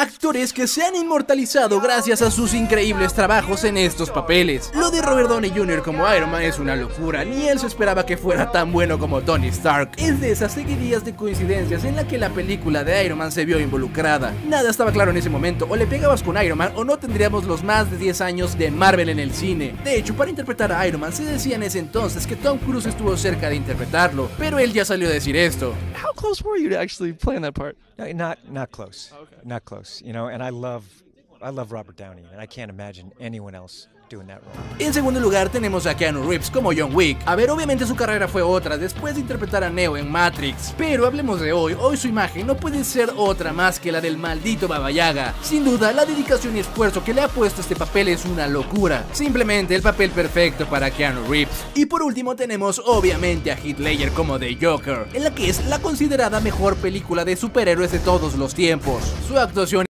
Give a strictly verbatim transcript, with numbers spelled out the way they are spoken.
actores que se han inmortalizado gracias a sus increíbles trabajos en estos papeles. Lo de Robert Downey junior como Iron Man es una locura, ni él se esperaba que fuera tan bueno como Tony Stark. Es de esas seguidillas de coincidencias en la que la película de Iron Man se vio involucrada. Nada estaba claro en ese momento, o le pegabas con Iron Man o no tendríamos los más de diez años de Marvel en el cine. De hecho, para interpretar a Iron Man se decía en ese entonces que Tom Cruise estuvo cerca de interpretarlo, pero él ya salió a decir esto. How close were you to actually playing that part? No, not not close. Okay. Not close. You know, and I love I love Robert Downey, and I can't imagine anyone else doing that role. En segundo lugar tenemos a Keanu Reeves como John Wick. A ver, obviamente su carrera fue otra después de interpretar a Neo en Matrix, pero hablemos de hoy. Hoy su imagen no puede ser otra más que la del maldito Baba Yaga. Sin duda, la dedicación y esfuerzo que le ha puesto este papel es una locura. Simplemente el papel perfecto para Keanu Reeves. Y por último tenemos obviamente a Heath Ledger como The Joker, en la que es la considerada mejor película de superhéroes de todos los tiempos. Su actuación